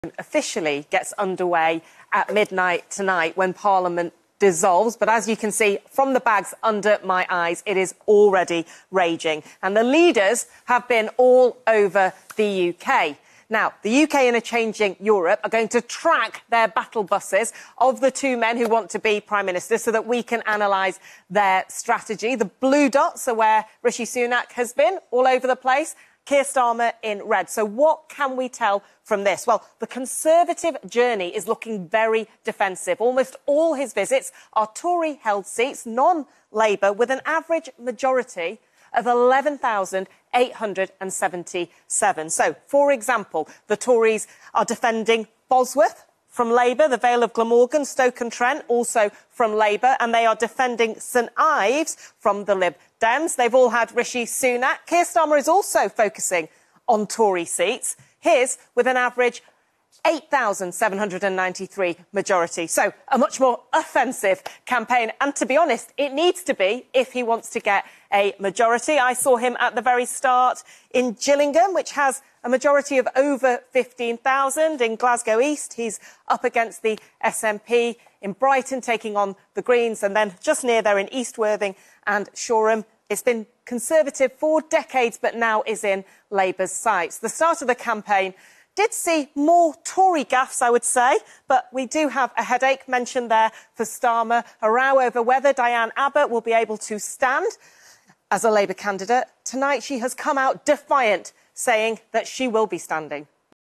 officially gets underway at midnight tonight when Parliament dissolves. But as you can see from the bags under my eyes, it is already raging. And the leaders have been all over the UK. Now, the UK in a changing Europe are going to track their battle buses of the two men who want to be Prime Minister so that we can analyse their strategy. The blue dots are where Rishi Sunak has been all over the place. Keir Starmer in red. So what can we tell from this? Well, the Conservative journey is looking very defensive. Almost all his visits are Tory-held seats, non-Labour, with an average majority of 11,877. So, for example, the Tories are defending Bosworth from Labour, the Vale of Glamorgan, Stoke-on-Trent, also from Labour, and they are defending St Ives from the Lib Dems. They've all had Rishi Sunak. Keir Starmer is also focusing on Tory seats, his with an average 8,793 majority. So a much more offensive campaign. And to be honest, it needs to be if he wants to get a majority. I saw him at the very start in Gillingham, which has a majority of over 15,000. In Glasgow East, he's up against the SNP. In Brighton, taking on the Greens. And then just near there in East Worthing and Shoreham, it's been Conservative for decades, but now is in Labour's sights. The start of the campaign did see more Tory gaffes, I would say, but we do have a headache mentioned there for Starmer, a row over whether Diane Abbott will be able to stand as a Labour candidate. Tonight she has come out defiant, saying that she will be standing.